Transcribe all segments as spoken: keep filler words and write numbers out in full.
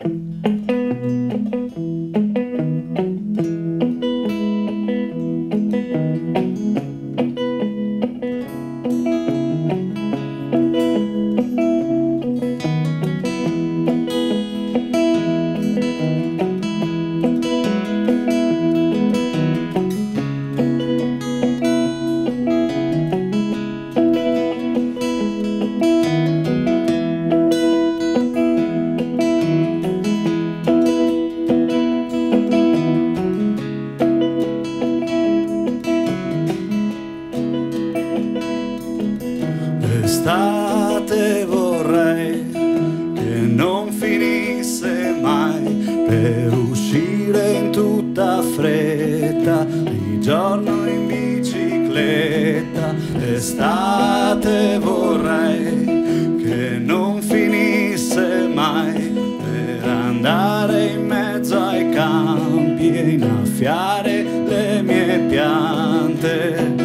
L'estate vorrei che non finisse mai, per uscire in tutta fretta, di giorno in bicicletta. L'estate vorrei che non finisse mai, per andare in mezzo ai campi e innaffiare le mie piante.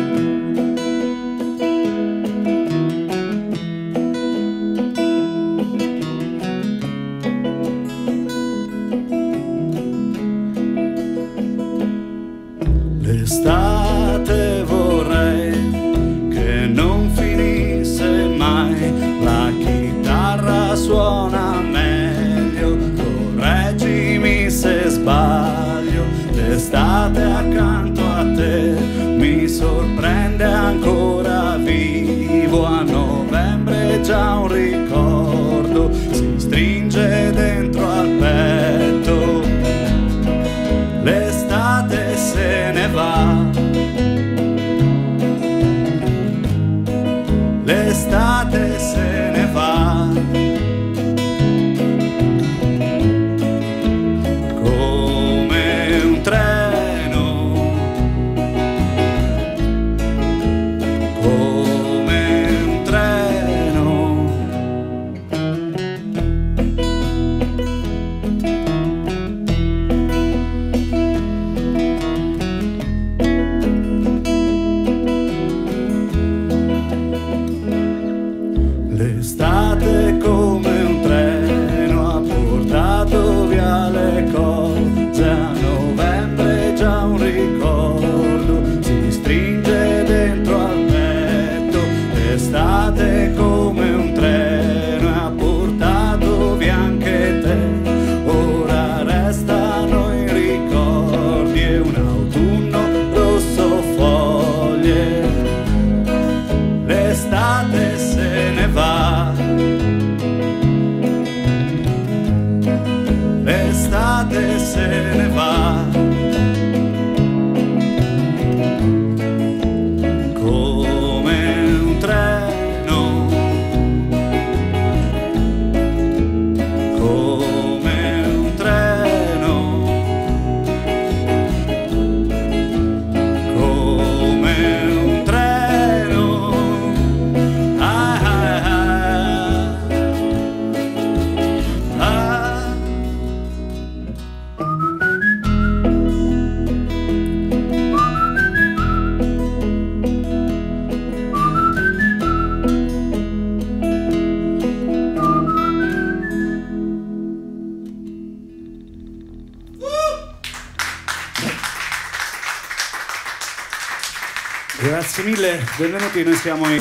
L'estate vorrei che non finisse mai, la chitarra suona meglio, correggimi se sbaglio. L'estate accanto a te mi sorprende ancora vivo, a novembre già un ricordo si stringe dentro al petto. L'estate se ne va, l'estate se ne va, come un treno, come un treno. L'estate come un treno ha portato via le cose, a novembre già un ricordo si stringe dentro al petto. L'estate come un treno ha portato via anche te, ora restano i ricordi e un autunno rosso foglie. L'estate se ne va, l'estate se ne va, come un treno, come un treno, come un treno. Ah, ah, ah, ah. Grazie mille, benvenuti, noi siamo in...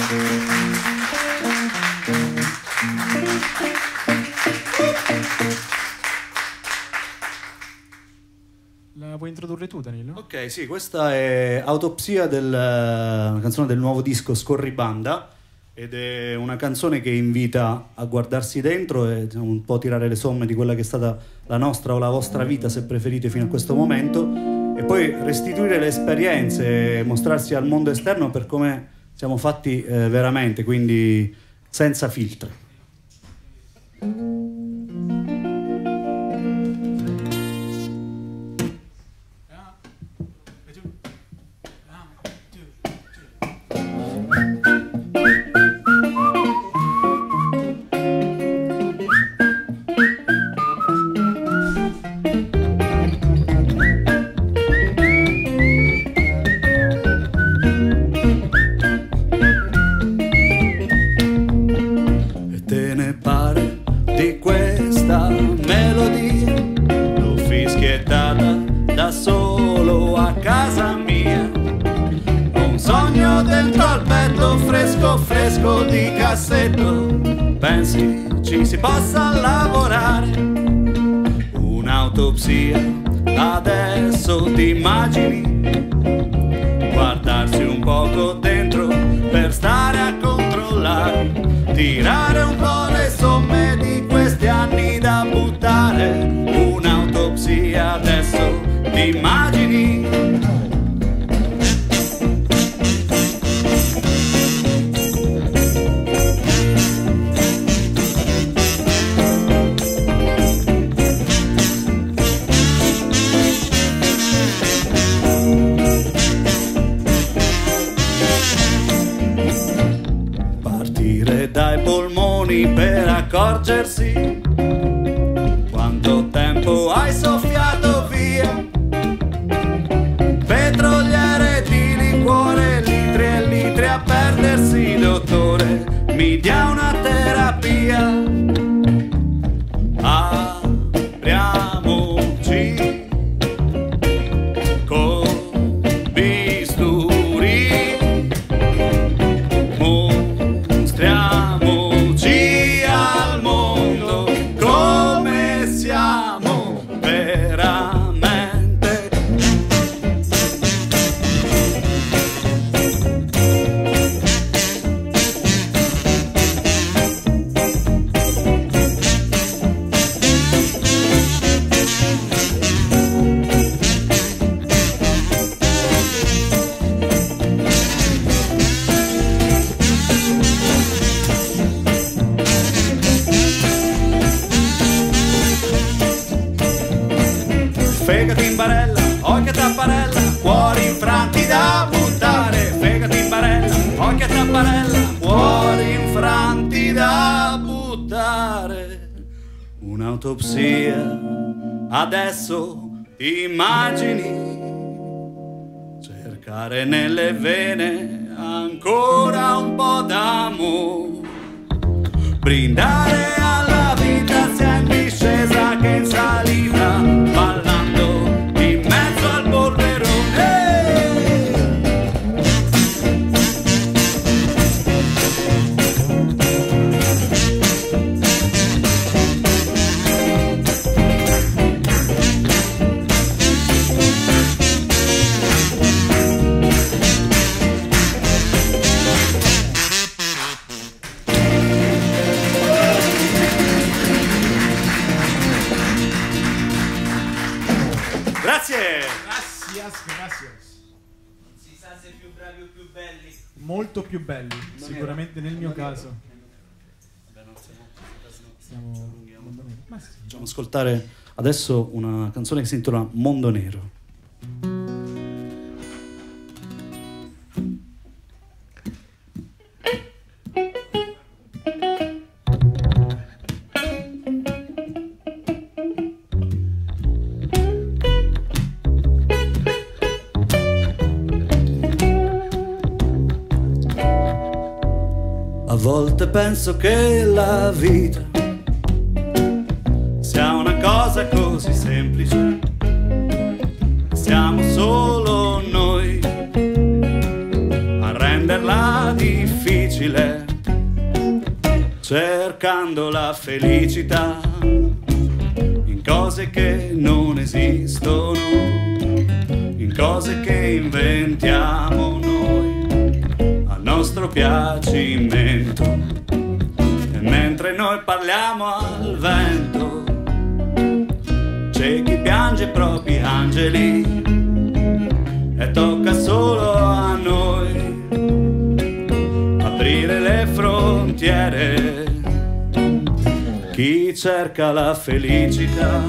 La vuoi introdurre tu, Danilo? Ok, sì, questa è Autopsia, del, una canzone del nuovo disco Scorribanda, ed è una canzone che invita a guardarsi dentro e diciamo, un po' tirare le somme di quella che è stata la nostra o la vostra vita, se preferite, fino a questo momento, e poi restituire le esperienze, mostrarsi al mondo esterno per come siamo fatti eh, veramente, quindi senza filtri. Di la melodia l'ho fischiettata da solo a casa mia. Ho un sogno dentro al petto, fresco fresco di cassetto. Pensi ci si possa lavorare? Un'autopsia, adesso ti immagini guardarsi un poco dentro per stare a controllare, tirare un po' le somme di questi anni da buttare. Un'autopsia, adesso ti immagini? Dai polmoni per accorgersi quanto tempo hai soffiato via. Petroliere di liquore, litri e litri a perdersi. Dottore, mi dia una terapia. Apriamoci con bisturi, mostriamoci al mondo come siamo veramente. Fegati in barella, occhio a tapparella, cuori infranti da buttare. Fegati in barella, occhio a tapparella, cuori infranti da buttare. Un'autopsia, adesso immagini cercare nelle vene ancora un po' d'amore, brindare alla vita sia in discesa che in salita, ballando in mezzo al polverone. Grazie! Gracias, gracias. Non si sa se più bravi o più belli. Molto più belli, sicuramente nel mio caso. Siamo... Ma sì. Facciamo ascoltare adesso una canzone che si intitola Mondo Nero. A volte penso che la vita sia una cosa così semplice, siamo solo noi a renderla difficile, cercando la felicità in cose che non esistono, in cose che inventiamo noi a nostro piacimento. E mentre noi parliamo al vento, c'è chi piange i propri angeli e tocca solo a noi aprire le frontiere. Chi cerca la felicità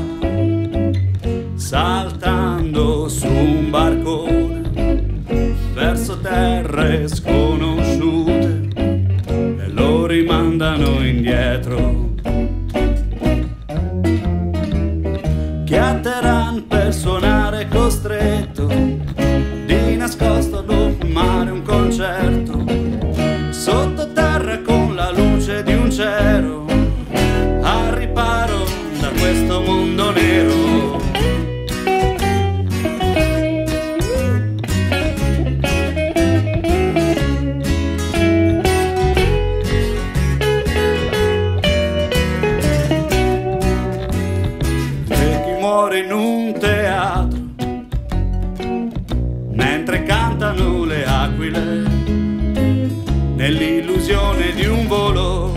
saltando su un barcone verso terre sconosciute e lo rimandano indietro. Chiatteran per suonare costretto, di nascosto ad mare un concerto, sottoterra con la luce di un cero, al riparo da questo mondo nero. E chi muore in un teatro mentre cantano le aquile, nell'illusione di un volo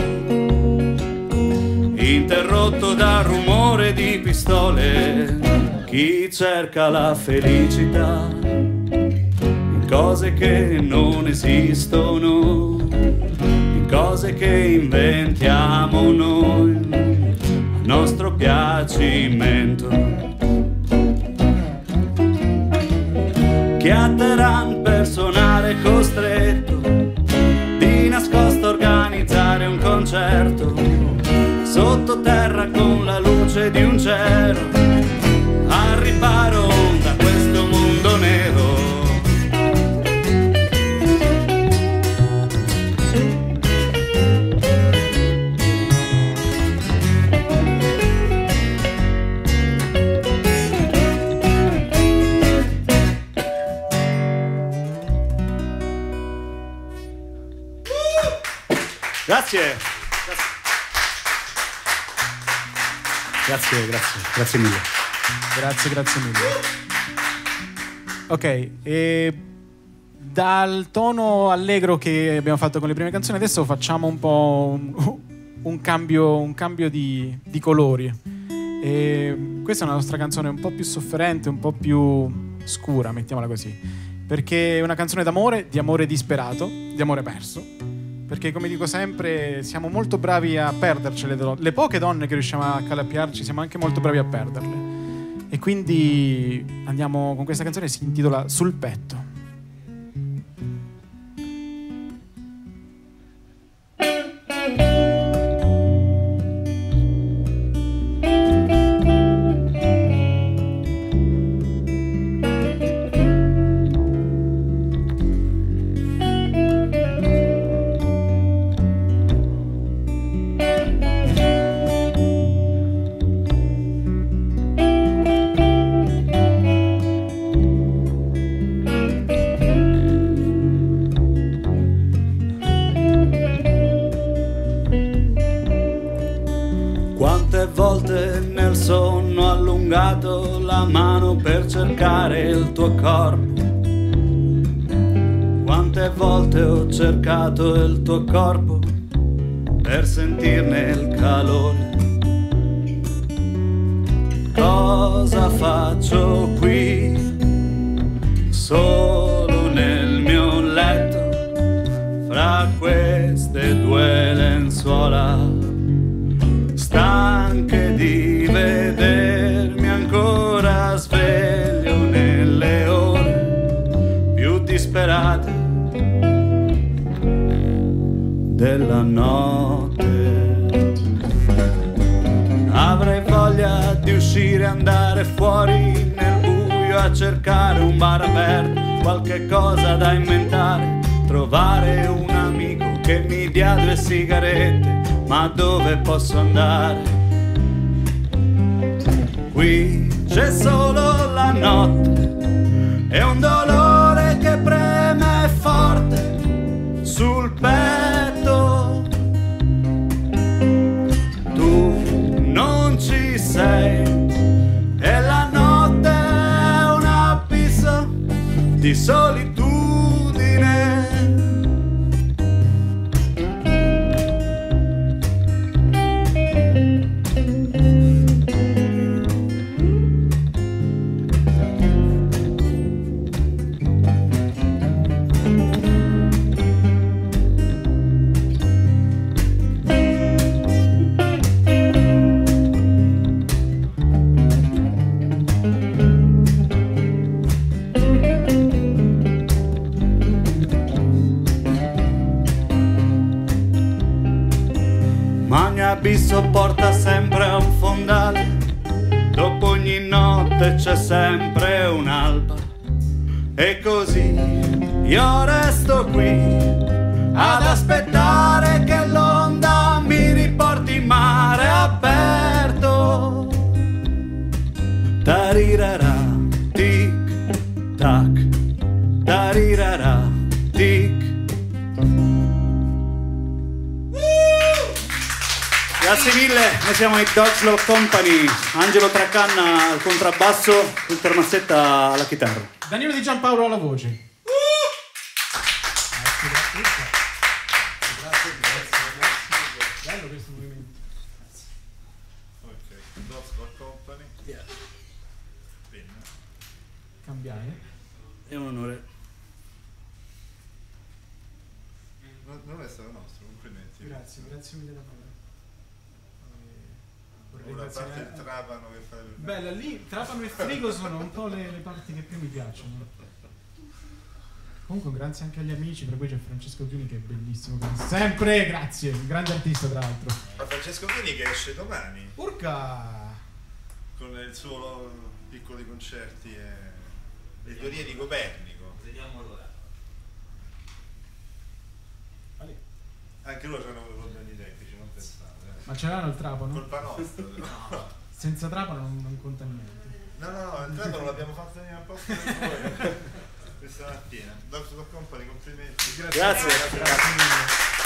interrotto dal rumore di pistole. Chi cerca la felicità in cose che non esistono, in cose che inventiamo noi a nostro piacimento. Chi atterran per suonare costretto, di nascosto organizzare un concerto, sottoterra con la luce di un cielo, al riparo da questo mondo nero. Grazie. Grazie, grazie, grazie mille. Grazie, grazie mille. Ok, e dal tono allegro che abbiamo fatto con le prime canzoni, adesso facciamo un po' un, un cambio, un cambio di, di colori. E questa è una nostra canzone un po' più sofferente, un po' più scura, mettiamola così, perché è una canzone d'amore, di amore disperato, di amore perso. Perché, come dico sempre, siamo molto bravi a perdercele. Le poche donne che riusciamo a accalappiarci, siamo anche molto bravi a perderle. E quindi andiamo con questa canzone, si intitola Sul petto. La mano per cercare il tuo corpo. Quante volte ho cercato il tuo corpo per sentirne il calore. Cosa faccio qui, solo nel mio letto, fra queste due lenzuola, stanche di vedermi ancora sveglio nelle ore più disperate della notte. Avrei voglia di uscire, andare fuori nel buio a cercare un bar aperto, qualche cosa da inventare, trovare un amico che mi dia due sigarette. Ma dove posso andare? Qui c'è solo la notte e un dolore che preme forte sul petto. Tu non ci sei e la notte è un abisso di solitudine. L'abisso porta sempre a un fondale, dopo ogni notte c'è sempre un'alba. E così io resto qui ad aspettare che l'onda mi riporti in mare aperto. Darirara, tic tac, darirara, tic. Grazie mille, noi siamo i Dogs Love Company, Angelo Traccanna al contrabbasso, Walter Mazzetta alla chitarra. Danilo Di Giampaolo alla voce. Bello questo movimento. Ok, Dogs Love Company. Yeah. Bene. Cambiare. È un onore. Non, non è stato nostro, complimenti. Grazie, grazie mille davvero. Vorrei Una parte ringraziare- il trapano che fa il... Bella, lì Trapano e Frigo sono un po' le, le parti che più mi piacciono. Comunque grazie anche agli amici, tra cui c'è Francesco Giuni che è bellissimo, come sempre, grazie, un grande artista tra l'altro. Ma Francesco Vini che esce domani Urca! con il suo piccoli concerti e le teorie di Copernico. Vediamo l'ora. Vale. Anche loro hanno problemi tecnici, non pensate. Eh. Ma ce l'hanno il Trapano? Colpa nostra. No, Senza Trapano non, non conta niente. no, no, il trapano l'abbiamo fatto venire apposta per voi questa mattina. Dogs Love Company, complimenti. Grazie. Grazie mille.